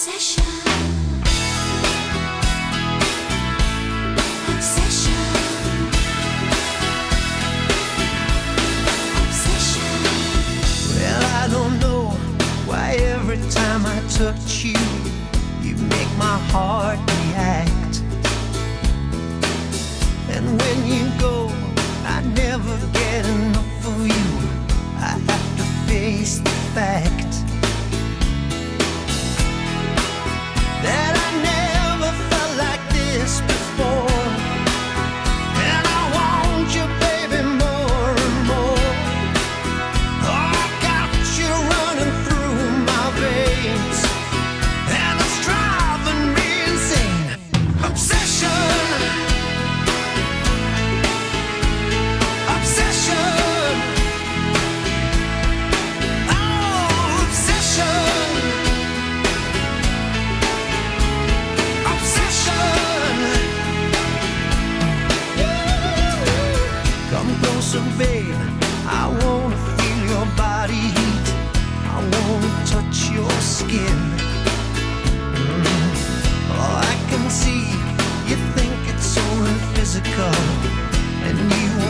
Obsession. Obsession. Obsession. Well, I don't know why every time I touch you, you make my heart react. And when you go, I never get enough of you. I have to face the fact that I never felt like this before. And I want you, baby, more and more. Oh, I got you running through my veins, and it's driving me insane. Obsession. Obsession. Oh, obsession. Obsession. Come closer, babe. I wanna feel your body heat. I wanna touch your skin. Oh, I can see you think it's only physical, and you